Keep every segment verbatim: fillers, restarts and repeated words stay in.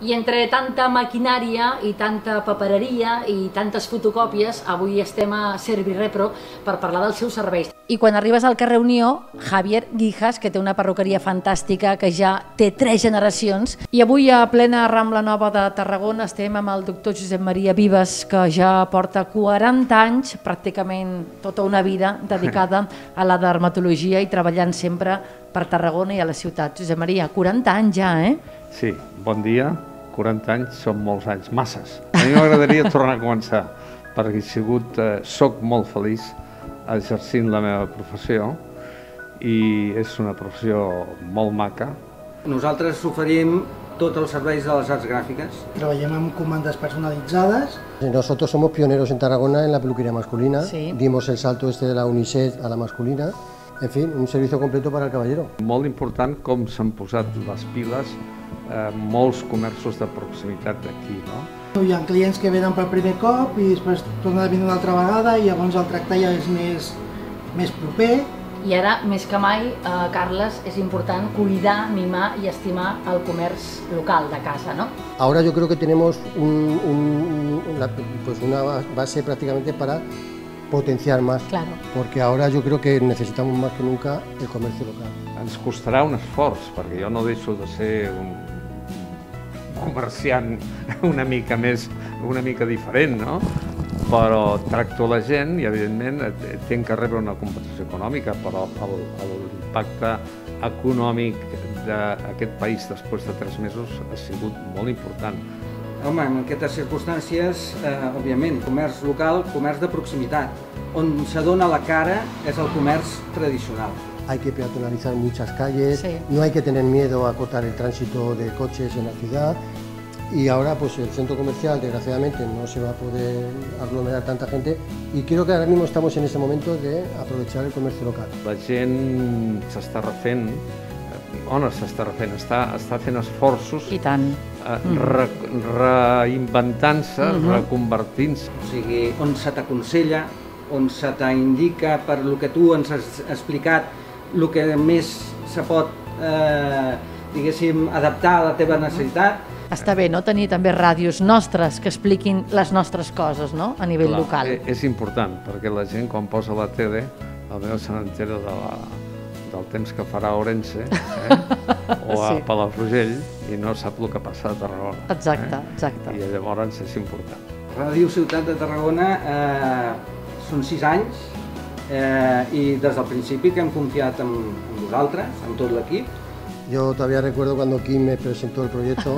I entre tanta maquinària i tanta papereria i tantes fotocòpies, avui estem a Servirepro per parlar dels seus serveis. I quan arribes al carrer Unió, Javier Guijas, que té una perruqueria fantàstica que ja té tres generacions, i avui a plena Rambla Nova de Tarragona estem amb el doctor Josep Maria Vives, que ja porta quaranta anys, pràcticament tota una vida, dedicada a la dermatologia i treballant sempre per Tarragona i a la ciutat. Josep Maria, quaranta anys ja, eh? Sí, bon dia. quaranta anys són molts anys, masses. A mi m'agradaria tornar a començar, perquè he sigut, eh, soc molt feliç exercint la meva professió i és una professió molt maca. Nosaltres oferim tots els serveis de les arts gràfiques. Treballem amb comandes personalitzades. Nosotros somos pioneros en Tarragona en la peluquería masculina. Sí. Dimos el salto este de la unisex a la masculina. En fin, un servicio completo para el caballero. Molt important com s'han posat les piles eh, molts comerços de proximitat d'aquí, no? Hi ha clients que venen per primer cop i després tornen a venir una altra vegada i llavors el tracte ja és més, més proper. I ara, més que mai, eh, Carles, és important cuidar, mimar i estimar el comerç local de casa, ¿no? Ahora yo creo que tenemos un, un, una, pues una base prácticamente para potenciar más, Claro. porque ahora yo creo que necesitamos más que nunca el comercio local. Ens costarà un esforç, perquè jo no deixo de ser un comerciant una mica més, una mica diferent, no? Però tracto la gent i, evidentment, tinc que rebre una compensació econòmica, però l'impacte econòmic d'aquest país després de tres mesos ha sigut molt important. Home, en aquestes circumstàncies, eh, òbviament, comerç local, comerç de proximitat. On s'adona la cara és el comerç tradicional. Hay que peatonalizar muchas calles, Sí. no hay que tener miedo a acotar el tránsito de coches en la ciudad y ahora pues el centro comercial desgraciadamente no se va a poder aglomerar tanta gente y creo que ahora mismo estamos en ese momento de aprovechar el comercio local. La gent s'està refent, o no s'està refent, està, està fent esforços I tant. eh, re, reinventant-se, Mhm. reconvertint-se. O sigui, on se t'aconsella, on se t'indica per lo que tu ens has explicat, el que més se pot, eh, diguéssim, adaptar a la teva necessitat. Està bé, no?, tenir també ràdios nostres que expliquin les nostres coses, no?, a nivell Clar, local. eh, És important, perquè la gent quan posa la tele, almenys se n'entera de la, del temps que farà a Orense eh? o a Sí. Palafrugell i no sap el que passa a Tarragona. Exacte, eh? exacte. I llavors és important. Ràdio Ciutat de Tarragona eh, són sis anys eh, i des del principi que hem confiat en, en vosaltres, en tot l'equip. Yo todavía recuerdo cuando Kim me presentó el proyecto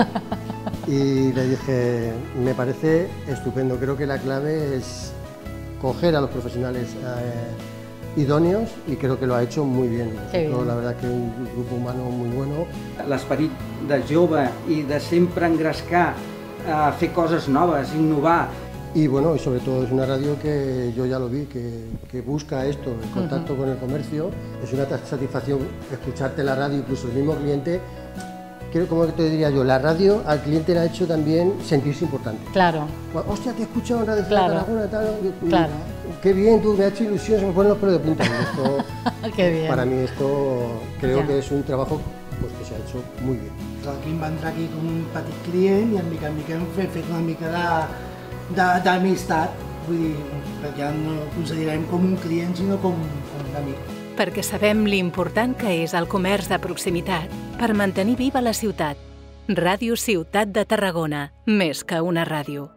y le dije, me parece estupendo, creo que la clave es coger a los profesionales eh, idóneos y creo que lo ha hecho muy bien. Nosotros, la verdad que un grupo humano muy bueno. L'esperit de jove i de sempre engrescar a fer coses noves, innovar. Y bueno, y sobre todo es una radio que yo ya lo vi, que, que busca esto, el contacto uh-huh. con el comercio. Es una satisfacción escucharte la radio, incluso el mismo cliente. Creo, como te diría yo, la radio al cliente le ha hecho también sentirse importante. Claro. Hostia, te he escuchado en Radio Claro. Tarragona, tal. Claro. Qué bien, tú, me ha hecho ilusión, se me ponen los pelos de punta. Esto, Qué bien. Para mí esto creo Ya. que es un trabajo pues, que se ha hecho muy bien. El Quim va entrar aquí com un petit client i en mica en mica hem fet, fet una mica de d'amistat, vull dir, perquè ja no el considerem com un client sinó com, com un amic. Perquè sabem l'important que és el comerç de proximitat per mantenir viva la ciutat. Ràdio Ciutat de Tarragona, més que una ràdio.